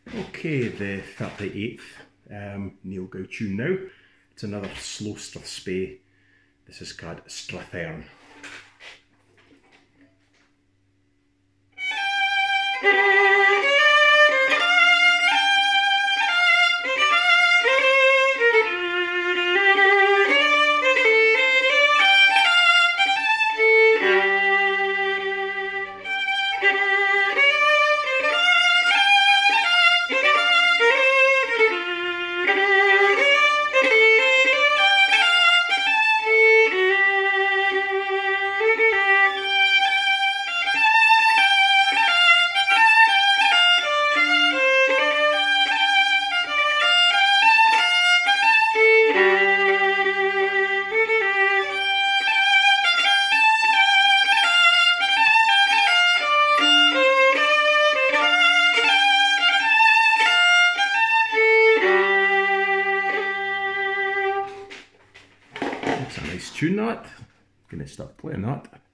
Okay, the 38th Neil Gow tune now. It's another slow strathspey. This is called Strathearn. It's a nice tune that. I'm going to start playing that.